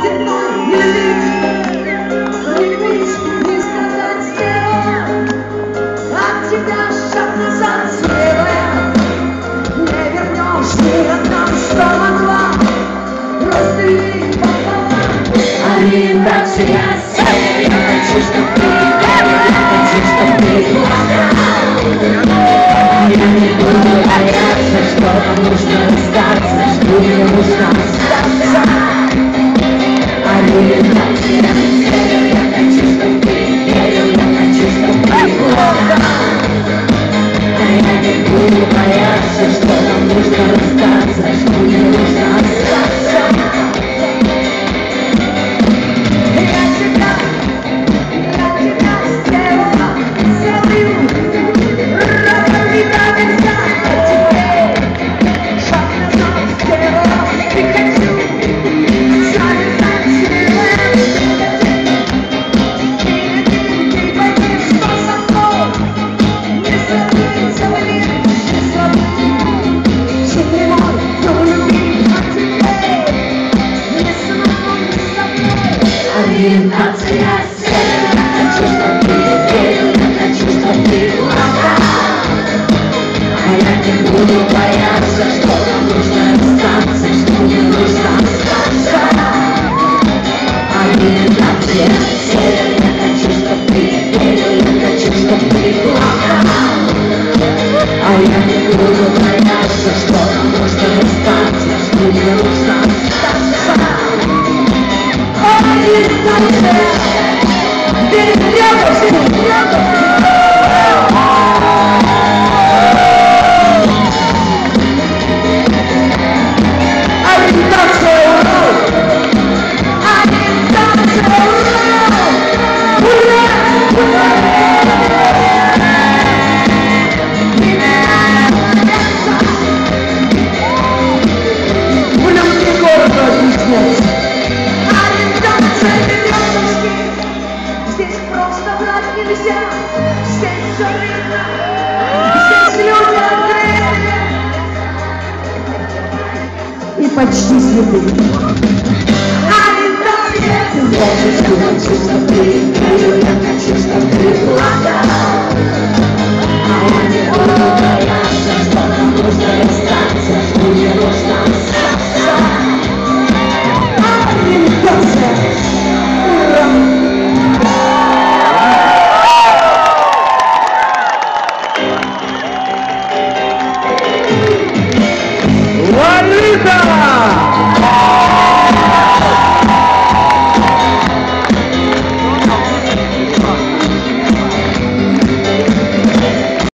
Земной язык, проявись, не сказать слева, от тебя шаг назад слева. Не вернешь ни одна, что могла, раздели пополам. Ориентация, я хочу, чтоб ты, я хочу, чтоб ты плакал. Я не буду бояться, что нужно остаться, что мне нужно остаться. Ориентация, я хочу, чтоб ты, я хочу, чтоб ты плакал. Я не буду бояться, что нам нужно расстаться, что мне нужно остаться. Я тебя сделала целую, никогда нельзя, а теперь шаг назад сделала, и хочу завязать смелым. И пойми, что со мной не забыть. Ориентация, я хочу, чтоб ты верил, я хочу, чтоб ты плакал. А я не буду бояться, что нам нужно остаться, что мне нужно остаться. Ориентация, я хочу, чтоб ты верил, я хочу, чтоб ты плакал. А я не буду бояться, что нам нужно остаться, что мне нужно остаться. Ориентация, здесь просто врать нельзя, здесь все видно, здесь люди открыты и почти слепы. Ориентация, я хочу, чтоб ты верил, я хочу, чтоб ты плакал. А я не буду бояться, что нам нужно остаться, что мне нужно остаться.